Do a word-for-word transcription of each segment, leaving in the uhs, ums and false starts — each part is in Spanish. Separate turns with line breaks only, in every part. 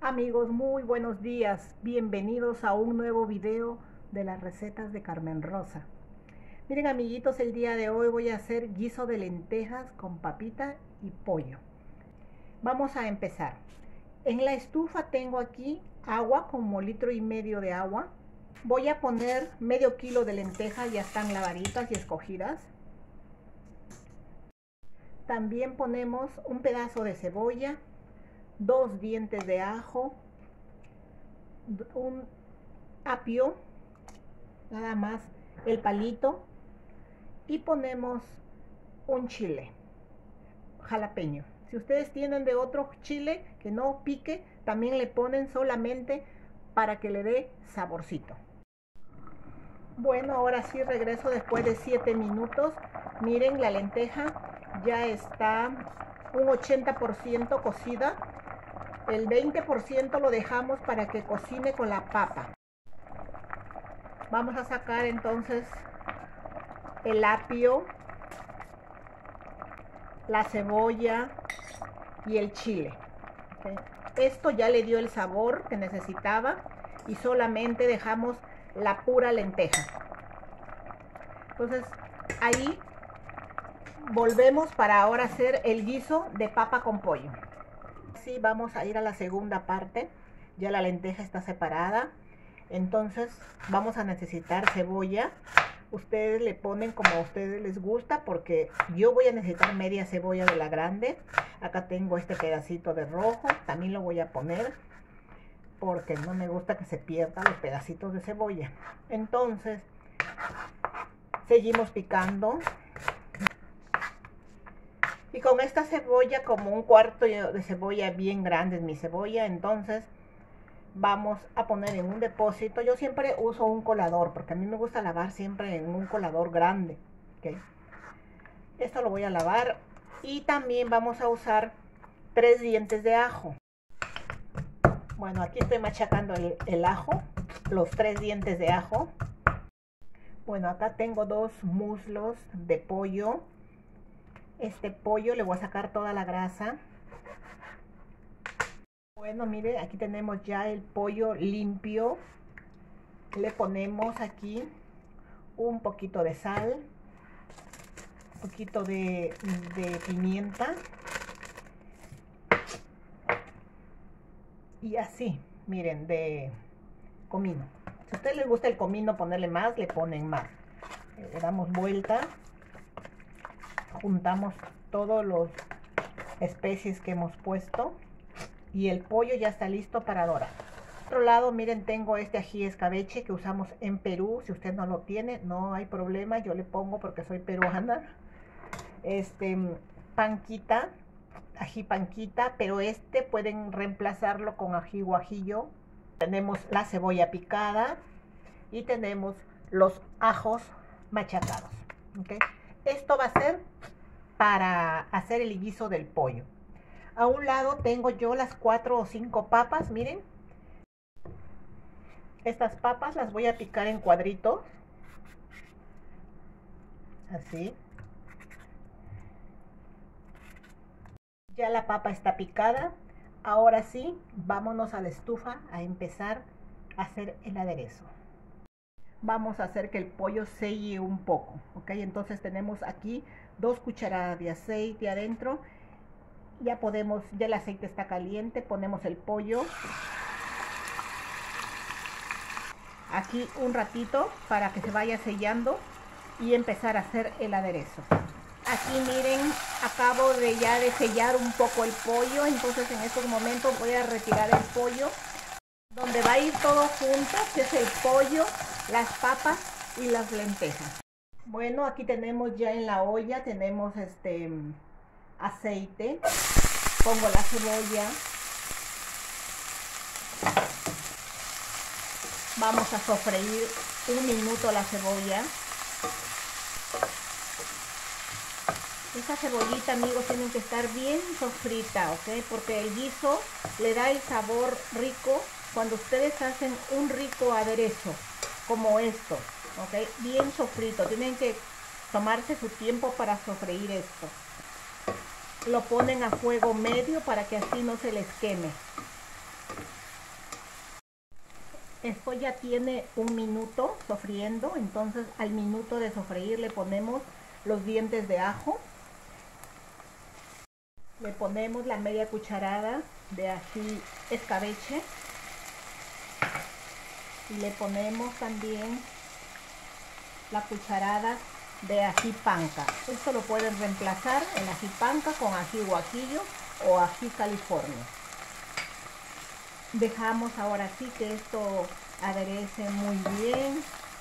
Amigos, muy buenos días. Bienvenidos a un nuevo video de las recetas de Carmen Rosa. Miren, amiguitos, el día de hoy voy a hacer guiso de lentejas con papita y pollo. Vamos a empezar. En la estufa tengo aquí agua, como litro y medio de agua. Voy a poner medio kilo de lentejas, ya están lavaditas y escogidas. También ponemos un pedazo de cebolla, dos dientes de ajo, un apio, nada más el palito, y ponemos un chile jalapeño. Si ustedes tienen de otro chile que no pique, también le ponen solamente para que le dé saborcito. Bueno, ahora sí regreso después de siete minutos. Miren, la lenteja ya está un ochenta por ciento cocida. El veinte por ciento lo dejamos para que cocine con la papa. Vamos a sacar entonces el apio, la cebolla y el chile. ¿Okay? Esto ya le dio el sabor que necesitaba y solamente dejamos la pura lenteja. Entonces ahí volvemos para ahora hacer el guiso de papa con pollo. Así vamos a ir a la segunda parte. Ya la lenteja está separada. Entonces vamos a necesitar cebolla. Ustedes le ponen como a ustedes les gusta, porque yo voy a necesitar media cebolla de la grande. Acá tengo este pedacito de rojo, también lo voy a poner porque no me gusta que se pierdan los pedacitos de cebolla. Entonces seguimos picando. Y con esta cebolla, como un cuarto de cebolla bien grande es mi cebolla, entonces vamos a poner en un depósito. Yo siempre uso un colador, porque a mí me gusta lavar siempre en un colador grande. ¿Okay? Esto lo voy a lavar. Y también vamos a usar tres dientes de ajo. Bueno, aquí estoy machacando el, el ajo, los tres dientes de ajo. Bueno, acá tengo dos muslos de pollo. Este pollo le voy a sacar toda la grasa. Bueno, mire, aquí tenemos ya el pollo limpio. Le ponemos aquí un poquito de sal, un poquito de, de pimienta. Y así, miren, de comino. Si a ustedes les gusta el comino, ponerle más, le ponen más. Le damos vuelta. Juntamos todas las especies que hemos puesto. Y el pollo ya está listo para dorar. Por otro lado, miren, tengo este ají escabeche que usamos en Perú. Si usted no lo tiene, no hay problema. Yo le pongo porque soy peruana. Este, panquita, ají panquita. Pero este pueden reemplazarlo con ají guajillo. Tenemos la cebolla picada. Y tenemos los ajos machacados. ¿Okay? Esto va a ser para hacer el guiso del pollo. A un lado tengo yo las cuatro o cinco papas, miren. Estas papas las voy a picar en cuadritos. Así. Ya la papa está picada. Ahora sí, vámonos a la estufa a empezar a hacer el aderezo. Vamos a hacer que el pollo selle un poco, ¿ok? Entonces tenemos aquí dos cucharadas de aceite adentro. Ya podemos, ya el aceite está caliente, ponemos el pollo. Aquí un ratito para que se vaya sellando y empezar a hacer el aderezo. Aquí miren, acabo de ya de sellar un poco el pollo, entonces en estos momentos voy a retirar el pollo. Donde va a ir todo junto, que es el pollo, las papas y las lentejas. Bueno, aquí tenemos ya en la olla, tenemos este aceite. Pongo la cebolla. Vamos a sofreír un minuto la cebolla. Esta cebollita, amigos, tiene que estar bien sofrita, ¿ok? Porque el guiso le da el sabor rico cuando ustedes hacen un rico aderezo como esto, ¿ok? Bien sofrito. Tienen que tomarse su tiempo para sofreír esto. Lo ponen a fuego medio para que así no se les queme. Esto ya tiene un minuto sofriendo, entonces al minuto de sofreír le ponemos los dientes de ajo. Le ponemos la media cucharada de ají escabeche. Y le ponemos también la cucharada de ají panca. Esto lo pueden reemplazar el ají panca con ají guajillo o ají California. Dejamos ahora sí que esto aderece muy bien.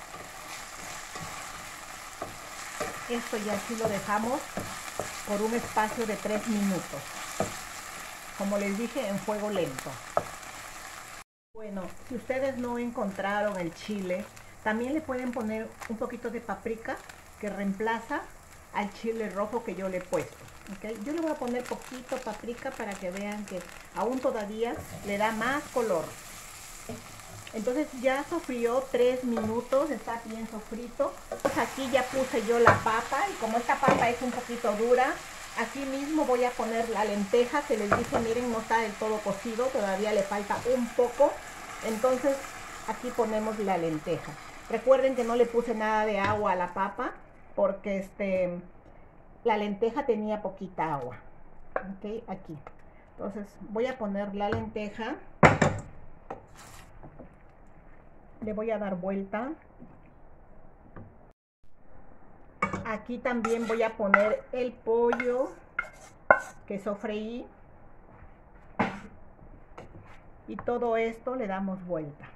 Esto ya sí lo dejamos por un espacio de tres minutos. Como les dije, en fuego lento. Bueno, si ustedes no encontraron el chile, también le pueden poner un poquito de paprika que reemplaza al chile rojo que yo le he puesto. ¿Okay? Yo le voy a poner poquito paprika para que vean que aún todavía le da más color. Entonces ya sofrió tres minutos, está bien sofrito. Pues aquí ya puse yo la papa y como esta papa es un poquito dura, aquí mismo voy a poner la lenteja que les dije, miren, no está del todo cocido, todavía le falta un poco. Entonces aquí ponemos la lenteja. Recuerden que no le puse nada de agua a la papa porque este, la lenteja tenía poquita agua. Ok, aquí. Entonces voy a poner la lenteja. Le voy a dar vuelta. Aquí también voy a poner el pollo que sofreí. Y todo esto le damos vuelta.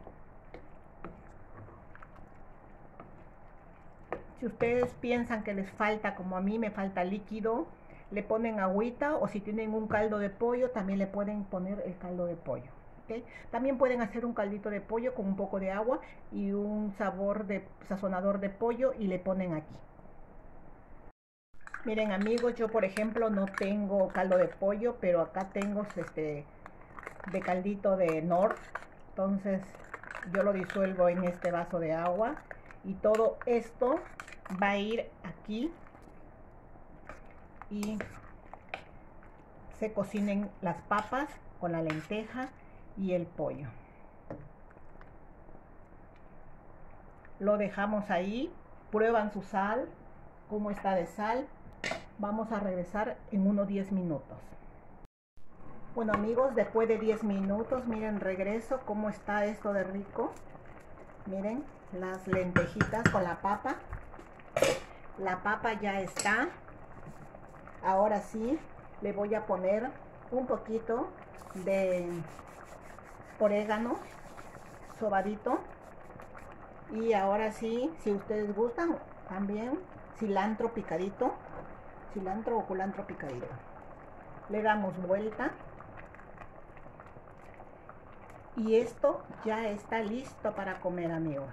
Si ustedes piensan que les falta, como a mí me falta líquido, le ponen agüita, o si tienen un caldo de pollo, también le pueden poner el caldo de pollo. ¿Okay? También pueden hacer un caldito de pollo con un poco de agua y un sabor de sazonador de pollo y le ponen aquí. Miren amigos, yo por ejemplo no tengo caldo de pollo, pero acá tengo este de caldito de Knorr. Entonces yo lo disuelvo en este vaso de agua y todo esto va a ir aquí y se cocinen las papas con la lenteja y el pollo. Lo dejamos ahí, prueban su sal, cómo está de sal. Vamos a regresar en unos diez minutos. Bueno amigos, después de diez minutos, miren, regreso, cómo está esto de rico. Miren, las lentejitas con la papa. La papa ya está. Ahora sí, le voy a poner un poquito de orégano sobadito. Y ahora sí, si ustedes gustan, también cilantro picadito. Cilantro o culantro picadito. Le damos vuelta. Y esto ya está listo para comer amigos.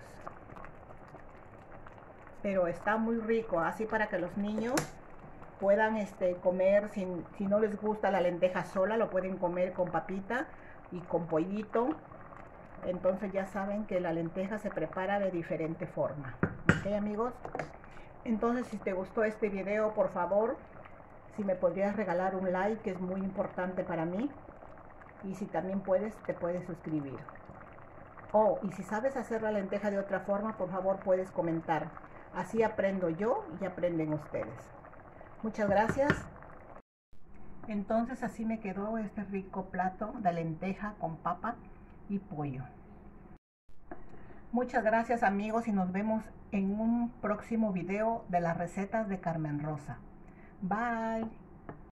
Pero está muy rico, así para que los niños puedan este, comer, si, si no les gusta la lenteja sola, lo pueden comer con papita y con pollito. Entonces ya saben que la lenteja se prepara de diferente forma. ¿Ok amigos? Entonces si te gustó este video, por favor, si me podrías regalar un like, que es muy importante para mí. Y si también puedes, te puedes suscribir. Oh, y si sabes hacer la lenteja de otra forma, por favor puedes comentar. Así aprendo yo y aprenden ustedes. Muchas gracias. Entonces así me quedó este rico plato de lenteja con papa y pollo. Muchas gracias amigos y nos vemos en un próximo video de las recetas de Carmen Rosa. Bye.